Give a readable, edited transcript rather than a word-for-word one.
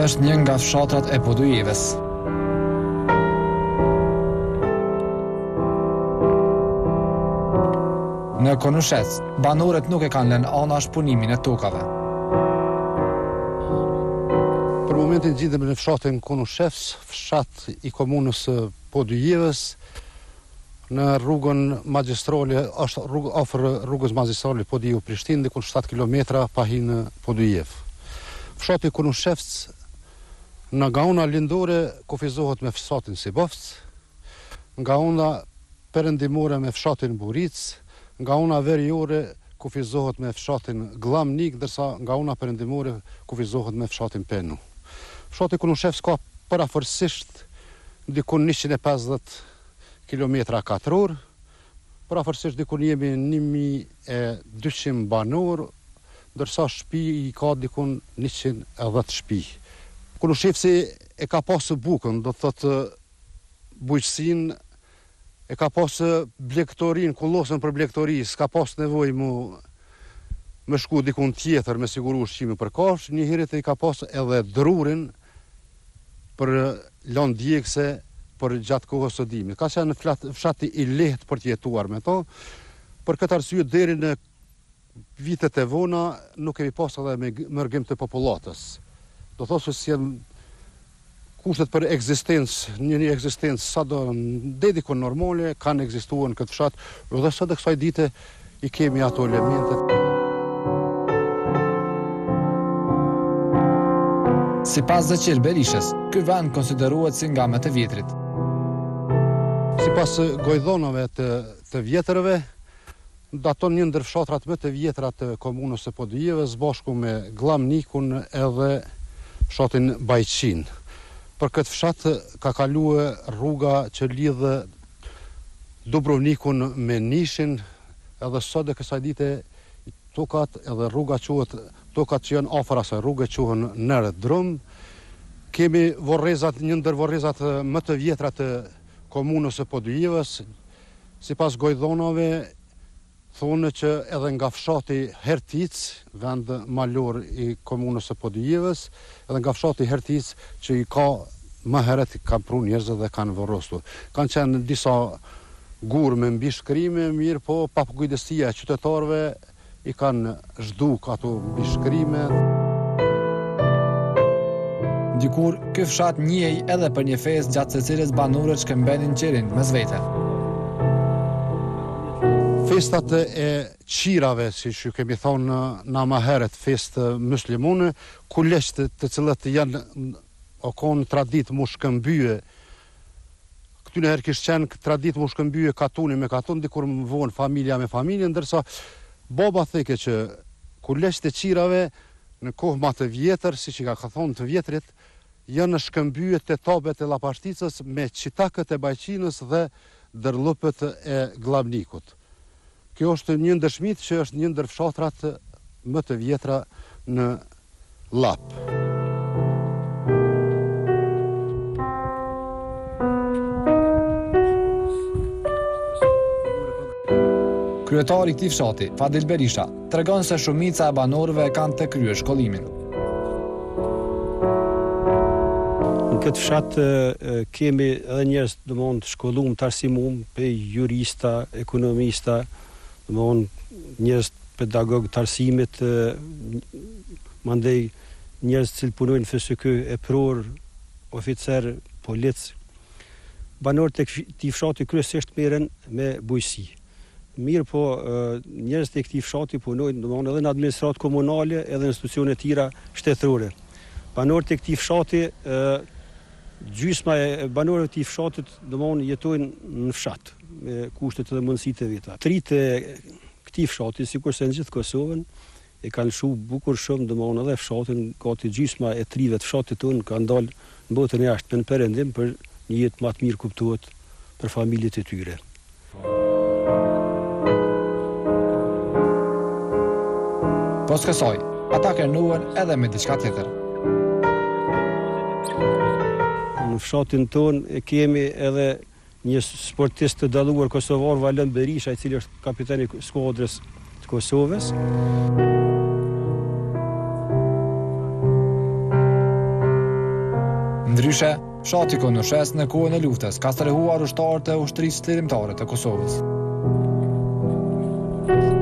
është një nga fshatrat e Podujeves. Në Konushec, banorët nuk e kanë lënë anash punimin e tokave. Për momentin gjendemi në fshatin Konushec, fshat i komunës Podujeves, në rrugën magjistrale, është afër rrugës magjistrale Podujev-Prishtinë, diku 7 kilometra pa hinë Podujev. Fshati Konushec nga ona lindore kufizohet me fshatin Sibovc, nga ona perëndimore me fshatin Buric, nga ona veriore kufizohet me fshatin Glamnik, ndërsa nga ona perëndimore kufizohet me fshatin Penu. Fshati Konushec ka parafërsisht diku 150 kilometra katror, parafërsisht diku jemi 1200 banor, ndërsa shtëpi i ka diku 110 shtëpi. Konusheci e ka pasë bukën, do thotë bujqësinë, e ka pasë blegtorin, kullosën për blegtori, s'ka pasë nevojë me shku dikun tjetër me siguru ushqimin për kafsh, një herët e ka pasë edhe drurin për lanë djegse për gjatë kohës së dimit. Ka qenë fshati i lehtë për të jetuar me to, për këtë arsye deri në vitet e vona nuk kemi pasë edhe me mërgim të popullatës. Do thotë se janë kushtet për ekzistencë, një ekzistencë sa do dedikon normale, kanë ekzistuar në këtë fshat, dhe sot e kësaj dite i kemi ato elementet. Sipas Zeqir Berishës, ky vend konsiderohet si nga më të vjetrit. Sipas gojdhonave të vjetërve, daton një ndër fshatrat më të vjetra të komunës së Podujeves, bashku me Glamnikun edhe fshatin Bajqin. Për këtë fshat ka kaluar rruga që lidh Dubrovnikun me Nishin, edhe sot e kësaj dite tokat edhe rruga quhet, tokat që janë afër asaj rruge quhen Nër Drum. Kemi vorrezat, një ndër vorrezat më të vjetra të komunës së Podujeves, sipas gojdhonave thonë që edhe nga fshati Hertic, vend malor i komunës së Podujeves, edhe nga fshati Hertic që i ka më herët kanë pru njerëz dhe kanë vorrosur. Kanë qenë disa gurë me mbishkrime, mirë po pa kujdesia e qytetarëve i kanë zhduk ato mbishkrime. Dikur, ky fshat njihej edhe për një festë gjatë së cilës banorët shkëmbenin qirin mes vete. Festat e qirave, si që kemi thonë na më herët, festë muslimane, kuleqt të cilët janë o konë tradit mu shkëmbye. Këtyne herë kishtë qenë tradit mu shkëmbye katuni me katun, dikur më vonë familja me familje, ndërsa baba theke që kuleqt e qirave në kohë ma të vjetër, si që ka thonë të vjetrit, janë shkëmbye të tabet e Lapashticës me qitakët e Bajqinës dhe dërllupët e Glamnikut. Kjo është një ndër shmit që është një ndër fshatrat më të vjetra në Lap. Kryetari i këtij fshati, Fadil Berisha, tregon se shumica e banorëve kanë të kryer shkollimin. Në këtë fshat kemi edhe njerëz domthonë të shkolluar të arsimum, pe jurista, ekonomista, domthonë njerëz pedagog të arsimit, mandej njerëz që punojnë në FSK, epror, oficer, polic. Banorët e këtij fshati kryesisht merren me bujqësi. Mirë po, njerëzit e këtij fshati punojnë domthonë edhe në administratë komunale, edhe në institucione të tjera shtetërore. Banorët e këtij fshati, gjysma e banorëve të këtij fshatit domthonë jetojnë në fshat me kushtet dhe mundësitë e veta. Tritë e këtij fshati, sikurse në gjithë Kosovën, e kanë lshu bukur shumë domthonë edhe fshatin, gati gjysma e trive të fshatit tonë kanë dalë në botën e jashtme në perëndim për një jetë më të mirë, kuptohet, për familjet e tyre. Pas kësaj, ata kërnuan edhe me diçka tjetër. Në fshatin ton e kemi edhe një sportist të dalluar kosovar, Valent Berisha, i cili është kapiteni i skuadrës të Kosovës. Ndryshe, fshati Konushes në kohën e luftës ka strehuar ushtarët e ushtrisë lirimtare të Kosovës.